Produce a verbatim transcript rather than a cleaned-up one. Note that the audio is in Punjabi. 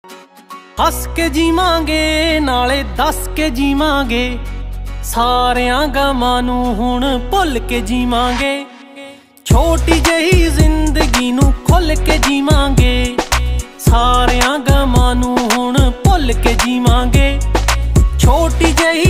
ਹੱਸ ਕੇ ਜੀਵਾਂਗੇ ਨਾਲੇ ਦੱਸ ਕੇ ਜੀਵਾਂਗੇ, ਸਾਰਿਆਂ ਗਮਾਂ ਨੂੰ ਹੁਣ ਭੁੱਲ ਕੇ ਜੀਵਾਂਗੇ। ਛੋਟੀ ਜਿਹੀ ਜ਼ਿੰਦਗੀ ਨੂੰ ਖੁੱਲ ਕੇ ਜੀਵਾਂਗੇ, ਸਾਰਿਆਂ ਗਮਾਂ ਨੂੰ ਹੁਣ ਭੁੱਲ ਕੇ ਜੀਵਾਂਗੇ। ਛੋਟੀ ਜਿਹੀ